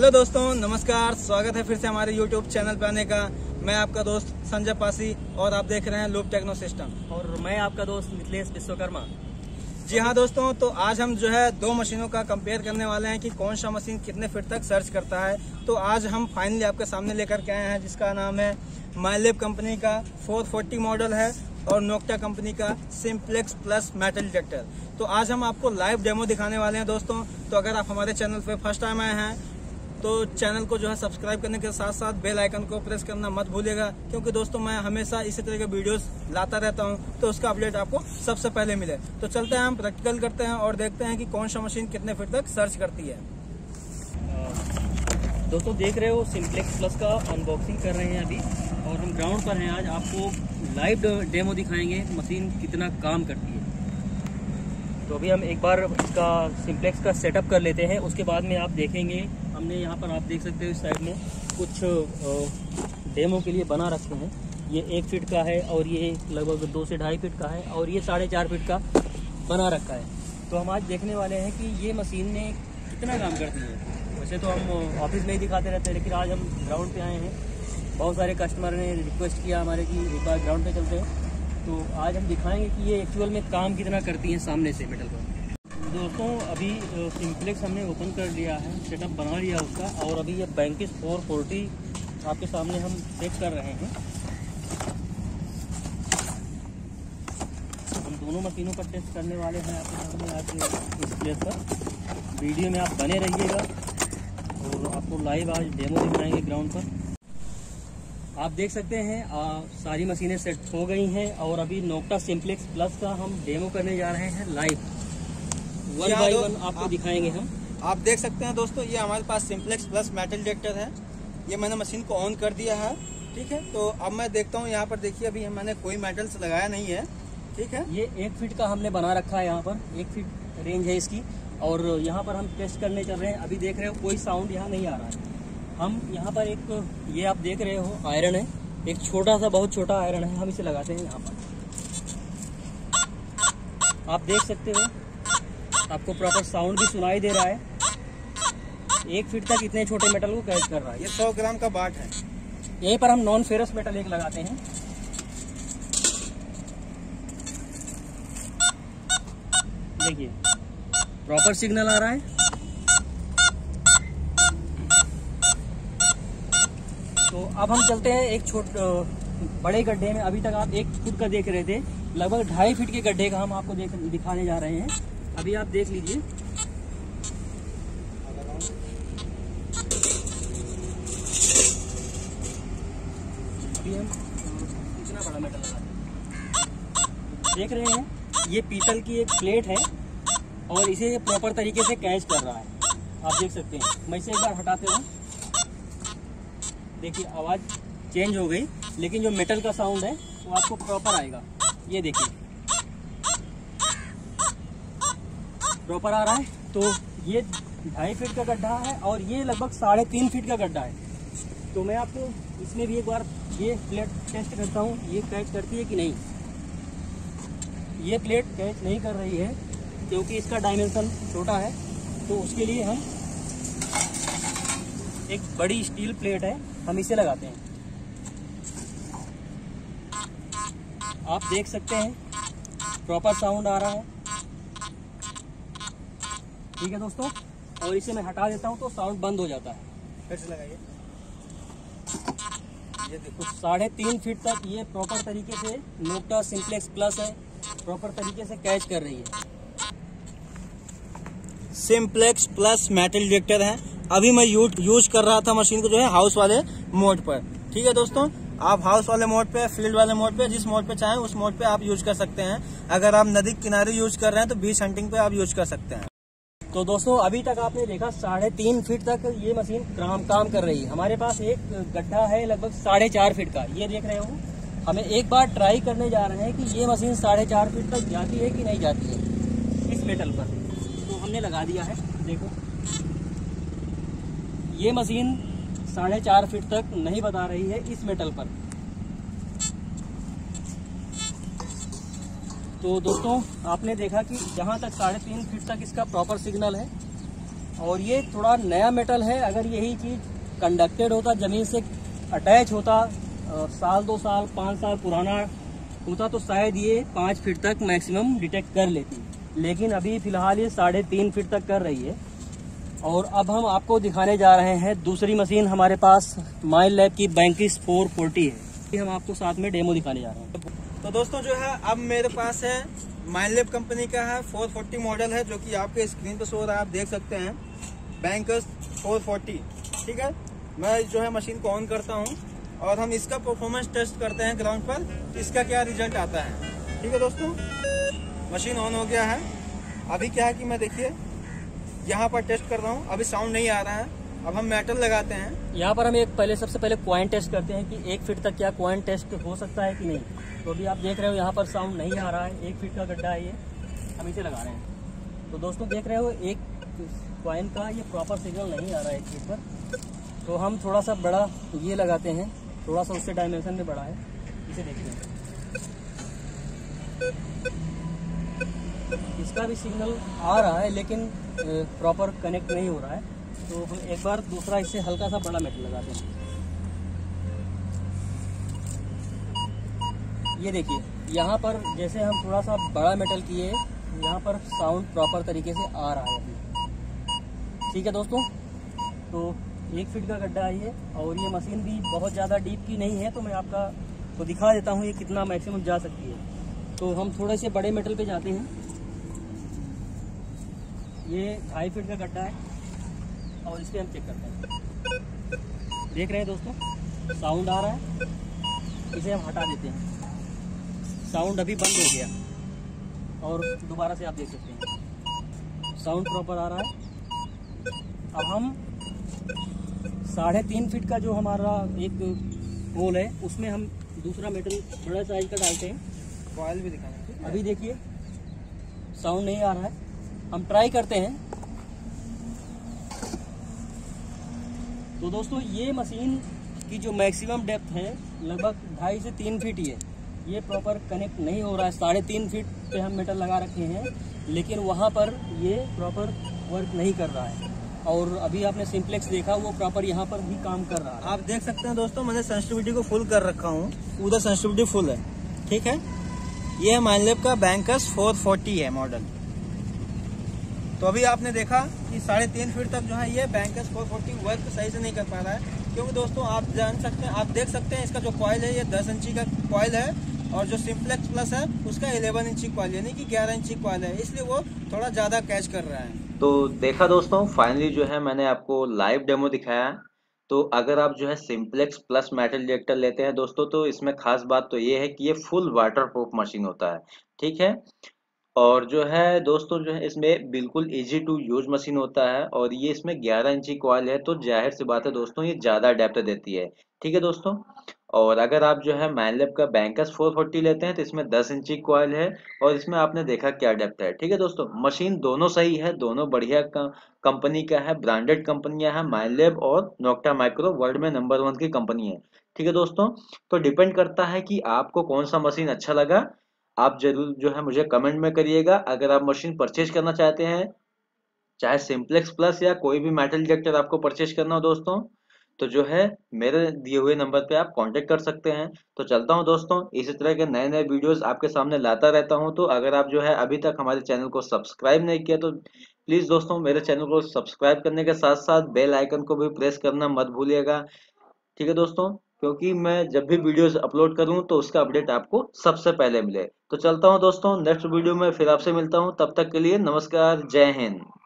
Hello दोस्तों, नमस्कार। स्वागत है फिर से हमारे YouTube चैनल पे आने का। मैं आपका दोस्त संजय पासी और आप देख रहे हैं लूप टेक्नो सिस्टम और मैं आपका दोस्त मिथिलेश विश्वकर्मा। जी हाँ दोस्तों, तो आज हम जो है दो मशीनों का कंपेयर करने वाले हैं कि कौन सा मशीन कितने फीट तक सर्च करता है। तो आज हम फाइनली आपके सामने लेकर के आए हैं, जिसका नाम है माइलेब कंपनी का 440 मॉडल है और नोक्टा कंपनी का सिंप्लेक्स प्लस मेटल डिटेक्टर। तो आज हम आपको लाइव डेमो दिखाने वाले हैं दोस्तों। तो अगर आप हमारे चैनल पे फर्स्ट टाइम आए हैं तो चैनल को जो है सब्सक्राइब करने के साथ साथ बेल आइकन को प्रेस करना मत भूलिएगा, क्योंकि दोस्तों मैं हमेशा इसी तरह के वीडियोस लाता रहता हूं, तो उसका अपडेट आपको सबसे पहले मिले। तो चलते हैं, हम प्रैक्टिकल करते हैं और देखते हैं कि कौन सा मशीन कितने फीट तक सर्च करती है। दोस्तों देख रहे हो सिंप्लेक्स प्लस का अनबॉक्सिंग कर रहे हैं अभी, और हम ग्राउंड पर हैं। आज आपको लाइव डेमो दिखाएंगे मशीन कितना काम करती है। तो अभी हम एक बार इसका सिंप्लेक्स का सेटअप कर लेते हैं, उसके बाद में आप देखेंगे। हमने यहाँ पर आप देख सकते हो इस साइड में कुछ डेमो के लिए बना रखे हैं। ये 1 फीट का है और ये लगभग 2 से 2.5 फीट का है और ये 4.5 फीट का बना रखा है। तो हम आज देखने वाले हैं कि ये मशीन में कितना काम करती है। वैसे तो हम ऑफिस में ही दिखाते रहते हैं, लेकिन आज हम ग्राउंड पे आए हैं। बहुत सारे कस्टमर ने रिक्वेस्ट किया हमारे कि एक बार ग्राउंड पे चलते हैं। तो आज हम दिखाएंगे कि ये एक्चुअल में काम कितना करती है सामने से मेटल पर। दोस्तों अभी सिंप्लेक्स हमने ओपन कर लिया है, सेटअप बना लिया उसका, और अभी ये बैंकिस 440 आपके सामने हम चेक कर रहे हैं। हम दोनों मशीनों का टेस्ट करने वाले हैं आपके सामने आज इस प्लेस पर। वीडियो में आप बने रहिएगा और आपको लाइव आज डेमो दिखाएंगे ग्राउंड पर। आप देख सकते हैं सारी मशीनें सेट हो गई हैं और अभी नोक्टा सिंप्लेक्स प्लस का हम डेमो करने जा रहे हैं लाइव। 1 बाय 1 आपको दिखाएंगे हम। आप देख सकते हैं दोस्तों, ये हमारे पास सिंप्लेक्स प्लस मेटल डिटेक्टर है। ये मैंने मशीन को ऑन कर दिया है, ठीक है। तो अब मैं देखता हूँ, यहाँ पर देखिए अभी मैंने कोई मेटल्स लगाया नहीं है, ठीक है। ये 1 फीट का हमने बना रखा है, यहाँ पर 1 फीट रेंज है इसकी, और यहाँ पर हम टेस्ट करने चल रहे हैं। अभी देख रहे हो कोई साउंड यहाँ नहीं आ रहा है। हम यहाँ पर एक ये आप देख रहे हो आयरन है, एक छोटा सा बहुत छोटा आयरन है, हम इसे लगाते हैं यहाँ पर। आप देख सकते हो, आपको प्रॉपर साउंड भी सुनाई दे रहा है। 1 फीट तक इतने छोटे मेटल को कैच कर रहा है। ये 100 ग्राम का बाट है। यहीं पर हम नॉन फेरस मेटल एक लगाते हैं। देखिए प्रॉपर सिग्नल आ रहा है। तो अब हम चलते हैं एक बड़े गड्ढे में। अभी तक आप 1 फुट का देख रहे थे, लगभग 2.5 फीट के गड्ढे का हम आपको दिखाने जा रहे हैं। अभी आप देख लीजिए। अभी हम कितना बड़ा मेटल लगाते हैं देख रहे हैं। ये पीतल की एक प्लेट है और इसे प्रॉपर तरीके से कैच कर रहा है। आप देख सकते हैं। मैं इसे एक बार हटाते हूँ। देखिए आवाज चेंज हो गई, लेकिन जो मेटल का साउंड है वो आपको प्रॉपर आएगा। ये देखिए प्रॉपर आ रहा है। तो ये 2.5 फीट का गड्ढा है और ये लगभग 3.5 फीट का गड्ढा है। तो मैं आपको इसमें भी एक बार ये प्लेट टेस्ट करता हूँ, ये कैच करती है कि नहीं। ये प्लेट कैच नहीं कर रही है क्योंकि इसका डायमेंशन छोटा है। तो उसके लिए हम एक बड़ी स्टील प्लेट है, हम इसे लगाते हैं। आप देख सकते हैं प्रॉपर साउंड आ रहा है, ठीक है दोस्तों। और इसे मैं हटा देता हूं तो साउंड बंद हो जाता है। फिर से लगाइए। ये देखो 3.5 फीट तक ये प्रॉपर तरीके से नोक्टा सिंप्लेक्स प्लस है, प्रॉपर तरीके से कैच कर रही है। सिंप्लेक्स प्लस मेटल डिटेक्टर है। अभी मैं यूज कर रहा था मशीन को जो है हाउस वाले मोड पर, ठीक है दोस्तों। आप हाउस वाले मोड पे, फील्ड वाले मोड पे, जिस मोड पे चाहें उस मोड पे आप यूज कर सकते हैं। अगर आप नदी किनारे यूज कर रहे हैं तो बीच हंटिंग पे आप यूज कर सकते हैं। तो दोस्तों अभी तक आपने देखा 3.5 फीट तक ये मशीन काम कर रही है। हमारे पास एक गड्ढा है लगभग 4.5 फीट का, ये देख रहे हो। हमें एक बार ट्राई करने जा रहे हैं कि ये मशीन 4.5 फीट तक जाती है कि नहीं जाती है इस मेटल पर। तो हमने लगा दिया है, देखो ये मशीन 4.5 फीट तक नहीं बता रही है इस मेटल पर। तो दोस्तों आपने देखा कि जहाँ तक 3.5 फीट तक इसका प्रॉपर सिग्नल है, और ये थोड़ा नया मेटल है। अगर यही चीज़ कंडक्टेड होता, ज़मीन से अटैच होता, साल 2 साल 5 साल पुराना होता, तो शायद ये 5 फीट तक मैक्सिमम डिटेक्ट कर लेती। लेकिन अभी फ़िलहाल ये 3.5 फीट तक कर रही है। और अब हम आपको दिखाने जा रहे हैं दूसरी मशीन हमारे पास माइलैब की बैंकिस 440 है। ये हम आपको साथ में डेमो दिखाने जा रहे हैं। तो दोस्तों जो है अब मेरे पास है माइलैब कंपनी का है 440 मॉडल है, जो कि आपके स्क्रीन पर शो हो रहा है, आप देख सकते हैं बैंकस 440। ठीक है, मैं जो है मशीन को ऑन करता हूं और हम इसका परफॉर्मेंस टेस्ट करते हैं ग्राउंड पर, तो इसका क्या रिजल्ट आता है। ठीक है दोस्तों, मशीन ऑन हो गया है। अभी क्या है कि मैं देखिए यहाँ पर टेस्ट कर रहा हूँ, अभी साउंड नहीं आ रहा है। अब हम मेटल लगाते हैं। यहाँ पर हम सबसे पहले कॉइन टेस्ट करते हैं कि 1 फीट तक क्या कॉइन टेस्ट हो सकता है कि नहीं। तो अभी आप देख रहे हो यहाँ पर साउंड नहीं आ रहा है, 1 फीट का गड्ढा है ये, हम इसे लगा रहे हैं। तो दोस्तों देख रहे हो एक कॉइन का ये प्रॉपर सिग्नल नहीं आ रहा है 1 फीट पर। तो हम थोड़ा सा बड़ा ये लगाते हैं, थोड़ा सा उससे डायमेंशन में बड़ा है, इसे देखते हैं। इसका भी सिग्नल आ रहा है लेकिन प्रॉपर कनेक्ट नहीं हो रहा है। तो हम एक बार दूसरा इससे हल्का सा बड़ा मेटल लगाते हैं। ये देखिए यहाँ पर जैसे हम थोड़ा सा बड़ा मेटल किए, यहाँ पर साउंड प्रॉपर तरीके से आ रहा है अभी। ठीक है दोस्तों, तो 1 फीट का गड्ढा है ये, और ये मशीन भी बहुत ज़्यादा डीप की नहीं है, तो मैं आपका तो दिखा देता हूँ ये कितना मैक्सिमम जा सकती है। तो हम थोड़े से बड़े मेटल पे जाते हैं। ये 2.5 फीट का गड्ढा है और इस पर हम चेक करते हैं। देख रहे हैं दोस्तों साउंड आ रहा है, इसे हम हटा देते हैं। साउंड अभी बंद हो गया और दोबारा से आप देख सकते हैं साउंड प्रॉपर आ रहा है। अब हम 3.5 फीट का जो हमारा एक होल है उसमें हम दूसरा मेटल बड़ा साइज का डालते हैं। कॉइल भी दिखाना। अभी देखिए साउंड नहीं आ रहा है, हम ट्राई करते हैं। तो दोस्तों ये मशीन की जो मैक्सिमम डेप्थ है लगभग 2.5 से 3 फीट ही है। ये प्रॉपर कनेक्ट नहीं हो रहा है। 3.5 फीट पे हम मेटल लगा रखे हैं, लेकिन वहाँ पर ये प्रॉपर वर्क नहीं कर रहा है। और अभी आपने सिंप्लेक्स देखा, वो प्रॉपर यहाँ पर भी काम कर रहा है। आप देख सकते हैं दोस्तों, मैंने सेंसिटिविटी को फुल कर रखा हूँ, उधर सेंसिटिविटी फुल है। ठीक है, ये माइलैब का बैंकस 440 है मॉडल। तो अभी आपने देखा कि 3.5 फीट तक जो है ये बैंकस 440 वर्क सही से नहीं कर पा रहा है, क्योंकि दोस्तों आप जान सकते हैं, आप देख सकते हैं इसका जो कॉइल है ये 10 इंची का कॉइल है, और जो सिंप्लेक्स प्लस है उसका 11 इंची कॉइल यानी कि 11 इंची कॉइल है, इसलिए वो थोड़ा ज़्यादा कैच कर रहा है। तो देखा दोस्तों, फाइनली जो है मैंने आपको लाइव डेमो दिखाया। तो अगर आप जो है सिंप्लेक्स प्लस मेटल डिटेक्टर लेते हैं दोस्तों, तो इसमें खास बात तो ये है कि ये फुल वाटरप्रूफ मशीन होता है। ठीक है, और जो है दोस्तों जो है इसमें बिल्कुल इजी टू यूज मशीन होता है, और ये इसमें 11 इंची कॉइल है, तो जाहिर सी बात है दोस्तों ये ज़्यादा डेप्थ देती है। ठीक है दोस्तों, और अगर आप जो है माइलैब का बैंकस 440 लेते हैं तो इसमें 10 इंची कॉइल है, और इसमें आपने देखा क्या डेप्थ है। ठीक है दोस्तों, मशीन दोनों सही है, दोनों बढ़िया कंपनी का है, ब्रांडेड कंपनियां हैं। माइलैब और नोक्टा माइक्रो वर्ल्ड में नंबर 1 की कंपनी है। ठीक है दोस्तों, तो डिपेंड करता है कि आपको कौन सा मशीन अच्छा लगा। आप जरूर जो है मुझे कमेंट में करिएगा। अगर आप मशीन परचेज करना चाहते हैं, चाहे सिंप्लेक्स प्लस या कोई भी मेटल डिटेक्टर आपको परचेज करना हो दोस्तों, तो जो है मेरे दिए हुए नंबर पे आप कांटेक्ट कर सकते हैं। तो चलता हूं दोस्तों, इसी तरह के नए नए वीडियोस आपके सामने लाता रहता हूं। तो अगर आप जो है अभी तक हमारे चैनल को सब्सक्राइब नहीं किया, तो प्लीज़ दोस्तों मेरे चैनल को सब्सक्राइब करने के साथ साथ बेल आइकन को भी प्रेस करना मत भूलिएगा। ठीक है दोस्तों, क्योंकि मैं जब भी वीडियोस अपलोड करूं तो उसका अपडेट आपको सबसे पहले मिले। तो चलता हूं दोस्तों, नेक्स्ट वीडियो में फिर आपसे मिलता हूं। तब तक के लिए नमस्कार, जय हिंद।